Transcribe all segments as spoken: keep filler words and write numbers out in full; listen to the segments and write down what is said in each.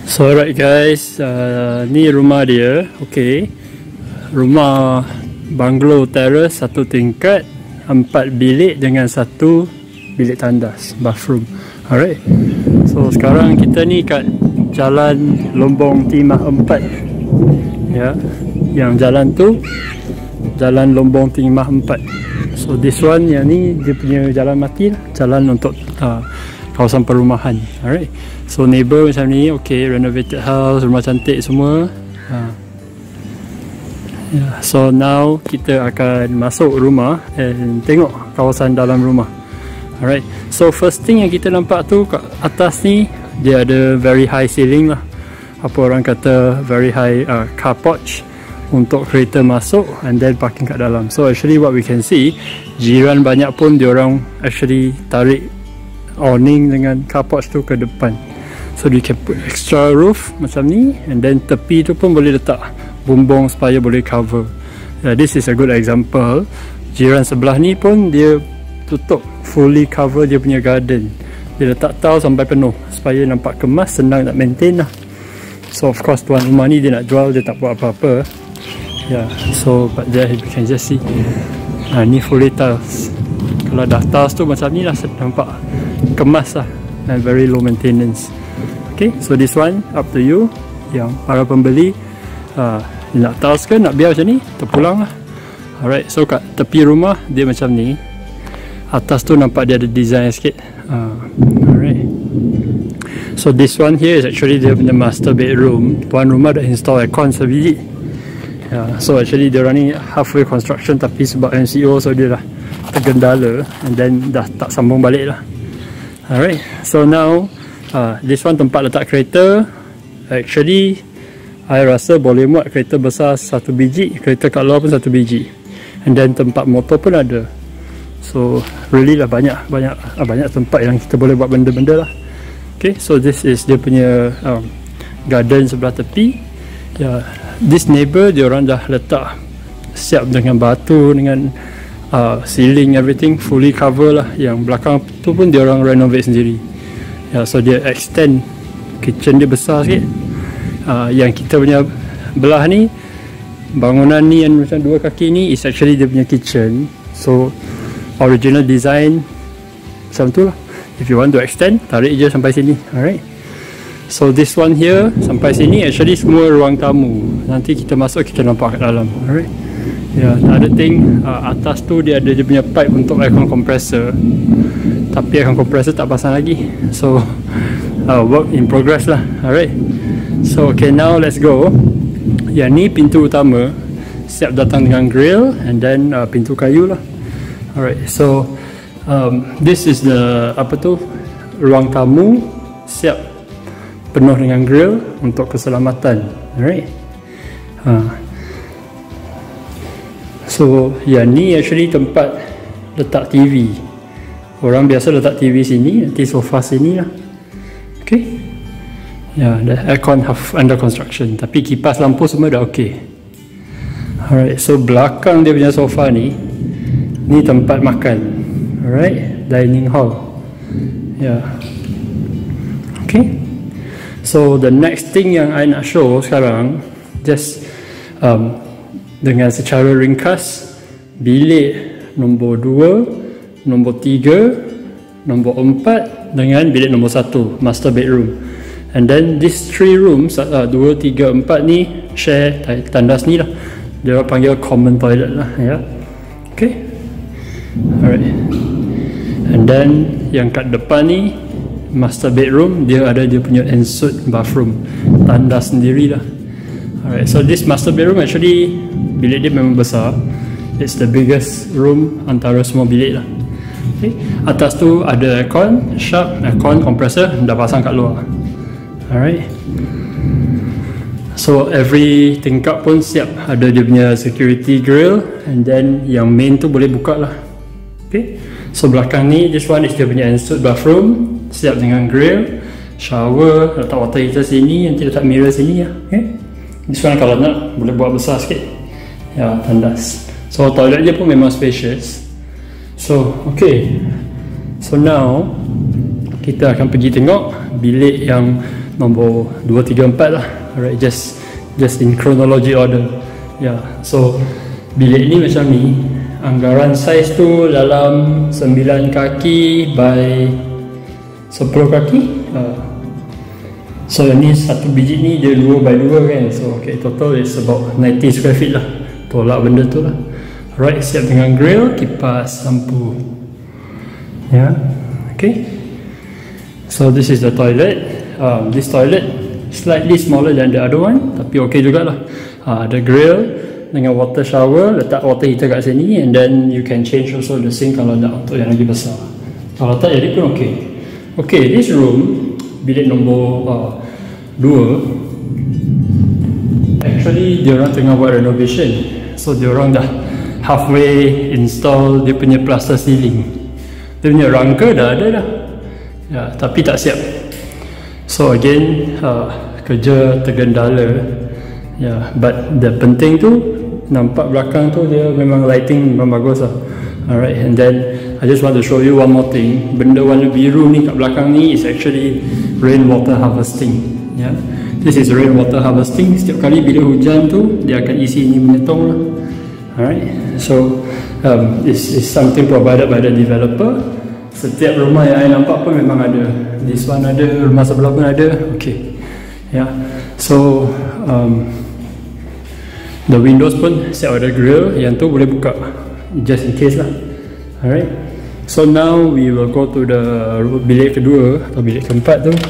So alright guys, uh, ni rumah dia. Okay, rumah bungalow terrace, satu tingkat, empat bilik dengan satu bilik tandas, bathroom. Alright, so sekarang kita ni kat Jalan Lombong Timah empat. Ya, yang jalan tu Jalan Lombong Timah empat. So this one, yang ni dia punya jalan mati lah, jalan untuk uh, kawasan perumahan. Alright, so neighbour macam ni. Okay, renovated house, rumah cantik semua. ha. Yeah, so now kita akan masuk rumah and tengok kawasan dalam rumah. Alright, so first thing yang kita nampak tu kat atas ni, dia ada very high ceiling lah, apa orang kata very high uh, car porch untuk kereta masuk and then parking kat dalam. So actually what we can see, jiran banyak pun diorang actually tarik awning dengan car porch tu ke depan. So you can put extra roof macam ni, and then tepi tu pun boleh letak bumbung supaya boleh cover. Yeah, this is a good example. Jiran sebelah ni pun dia tutup, fully cover dia punya garden. Dia letak tile sampai penuh supaya nampak kemas, senang nak maintain lah. So of course tuan rumah ni dia nak jual, dia tak buat apa-apa. Yeah, so but there you can just see, ha, ni fully tiles. Kalau dah tiles tu macam ni lah, nampak kemas lah and very low maintenance. Okay, so this one up to you, yang para pembeli uh, nak tiles ke nak biar macam ni, terpulang lah. Alright, so kat tepi rumah dia macam ni, atas tu nampak dia ada design sikit. uh, Alright, so this one here is actually dia punya master bedroom. Tuan rumah dah install aircon sebiji. Yeah, so actually dia orang ni halfway construction, tapi sebab M C O so dia dah tergendala and then dah tak sambung balik lah. Alright, so now uh, this one tempat letak kereta. Actually I rasa boleh muat kereta besar satu biji, kereta kat luar pun satu biji, and then tempat motor pun ada. So really lah banyak banyak uh, banyak tempat yang kita boleh buat benda-benda lah. Okay, so this is dia punya um, garden sebelah tepi. Yeah, this neighbour dia orang dah letak siap dengan batu, dengan Uh, ceiling, everything fully cover lah. Yang belakang tu pun dia orang renovate sendiri. Ya, yeah, so dia extend kitchen dia besar sikit. Uh, yang kita punya belah ni, bangunan ni yang macam dua kaki ni is actually dia punya kitchen. So original design macam tu lah. If you want to extend, tarik je sampai sini. Alright, so this one here sampai sini actually semua ruang tamu. Nanti kita masuk, kita nampak kat dalam. Alright. Ya, yeah, another thing, uh, atas tu dia ada dia punya pipe untuk aircon compressor, tapi aircon compressor tak pasang lagi. So uh, work in progress lah. Alright, so okay, now let's go. Yang ni pintu utama, siap datang dengan grill, and then uh, pintu kayu lah. Alright, so um, this is the apa tu, ruang tamu, siap penuh dengan grill untuk keselamatan. Alright. uh, So yang ni actually tempat letak T V. Orang biasa letak T V sini, nanti sofa sini lah. Okay, ya, yeah, the aircon half under construction, tapi kipas lampu semua dah okay. Alright, so belakang dia punya sofa ni, ni tempat makan. Alright, dining hall. Ya, yeah. Okay, so the next thing yang I nak show sekarang, just um, dengan secara ringkas, bilik nombor dua, nombor tiga, nombor empat dengan bilik nombor satu, master bedroom. And then these three rooms, uh, dua, tiga, empat ni share tandas ni lah. Dia panggil common toilet lah, ya. Okay, alright. And then yang kat depan ni master bedroom, dia ada dia punya ensuite bathroom, tandas sendiri lah. Alright, so this master bedroom actually bilik dia memang besar. It's the biggest room antara semua bilik lah. Okay, atas tu ada aircon, sharp aircon compressor dah pasang kat luar. Alright, so every tingkap pun siap ada dia punya security grill, and then yang main tu boleh buka lah. Okay, so belakang ni, this one is dia punya ensuite bathroom, siap dengan grill, shower, letak water heater sini, nanti letak mirror sini lah. Okay, this one kalau nak boleh buat besar sikit. Ya, tandas. So toilet dia pun memang spacious. So okay, so now kita akan pergi tengok bilik yang nombor dua, tiga, empat lah. Alright, just just in chronology order. Yeah, so bilik ni macam ni. Anggaran saiz tu dalam sembilan kaki by sepuluh kaki. uh, So yang ni satu biji ni dia dua by dua kan. So okay, total is about ninety square feet lah. Tolak benda tu lah. Alright, siap dengan grill, kipas, lampu. Yeah, okay. So this is the toilet. um, This toilet slightly smaller than the other one, tapi okay jugalah. uh, Ada grill dengan water shower, letak water heater kat sini, and then you can change also the sink kalau nak untuk yang lagi besar. Kalau tak jadi pun okay. Okay, this room, bilik nombor uh, dua, actually diorang tengah buat renovation. So diorang dah halfway install dia punya plaster ceiling. Dia punya rangka dah ada dah, ya, tapi tak siap. So again, uh, kerja tergendala. Ya, yeah, but the penting tu nampak belakang tu dia memang lighting memang bagus lah. Alright, and then I just want to show you one more thing. Benda warna biru ni kat belakang ni is actually rainwater harvesting. Ya, yeah. This is rainwater harvesting. Setiap kali bila hujan tu dia akan isi ni punya tong lah. Alright, so um, it's, it's something provided by the developer. Setiap rumah yang saya nampak pun memang ada. This one ada, rumah sebelah pun ada. Okay, yeah. So um, the windows pun siap ada grill. Yang tu boleh buka just in case lah. Alright, so now we will go to the bilik kedua atau bilik keempat tu.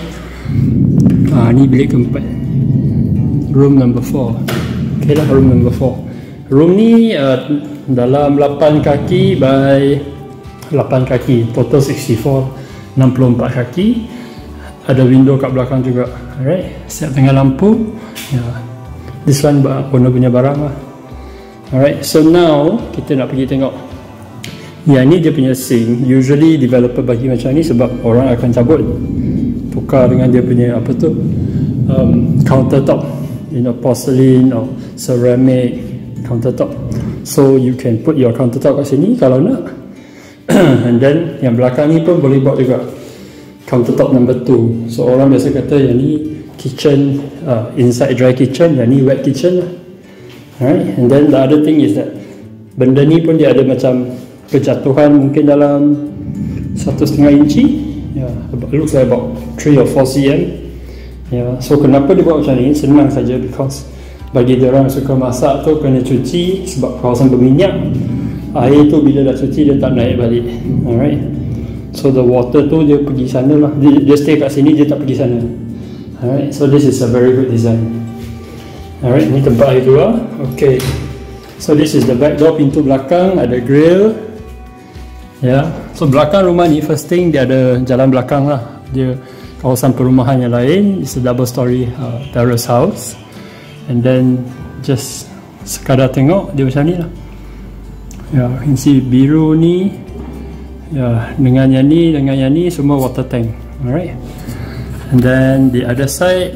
Ah, ni bilik keempat, room number four. Okay lah, room number four. Room ni uh, dalam lapan kaki by lapan kaki, total sixty-four, enam puluh empat kaki. Ada window kat belakang juga. Alright, siap dengan lampu. Yeah. This one owner punya barang lah. Alright, so now kita nak pergi tengok. Yang ni dia punya sink. Usually developer bagi macam ni sebab orang akan cabut, tukar dengan dia punya apa tu, um, countertop, you know, porcelain or ceramic countertop. So you can put your countertop kat sini kalau nak. And then yang belakang ni pun boleh buat juga countertop number two. So orang biasa kata yang ni kitchen, uh, inside dry kitchen, yang ni wet kitchen lah. Alright, and then the other thing is that benda ni pun dia ada macam kejatuhan mungkin dalam satu setengah inci. Yeah, it looks like about three or four centimeter. Yeah, so kenapa dia buat macam ni? Senang saja, because bagi dia orang suka masak tu kena cuci sebab kawasan berminyak. Air tu bila dah cuci dia tak naik balik. Alright, so the water tu dia pergi sana lah, dia, dia stay kat sini, dia tak pergi sana. Alright, so this is a very good design. Alright, ni tempat air keluar. Okay, so this is the back door, pintu belakang, ada grill. Ya, yeah. So belakang rumah ni first thing dia ada jalan belakang lah. Dia kawasan perumahan yang lain. It's a double story uh, terrace house. And then just sekadar tengok dia macam ni lah. Ya, yeah, you can see biru ni. Ya, yeah, dengan yang ni, dengan yang ni semua water tank. Alright. And then the other side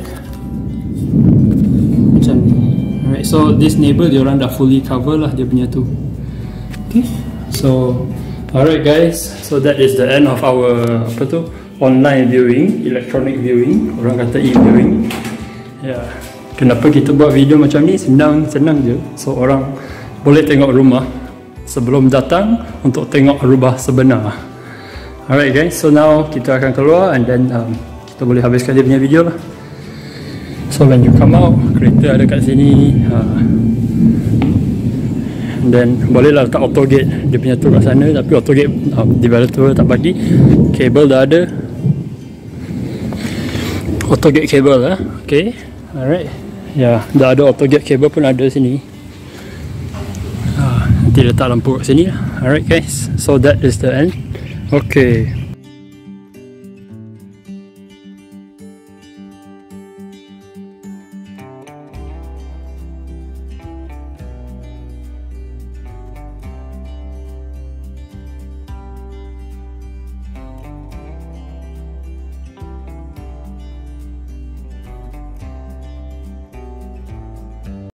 macam ni. Alright, so this neighbor dia orang dah fully cover lah dia punya tu. Okay, so alright guys, so that is the end of our apa tu, online viewing, electronic viewing, orang kata e-viewing. Ya, yeah. Kenapa kita buat video macam ni? Senang, senang je. So orang boleh tengok rumah sebelum datang untuk tengok rumah sebenar. Alright guys, so now kita akan keluar and then um, kita boleh habiskan dia punya video lah. So when you come out, kereta ada kat sini. uh, And then bolehlah letak auto gate dia punya tu kat sana, tapi auto gate um, developer tak bagi. Kabel dah ada, auto gate kabel lah. Okay, alright. Ya, yeah, dah ada auto gate kabel pun ada sini. uh, Nanti letak lampu kat sini lah. Alright guys, so that is the end. Okay.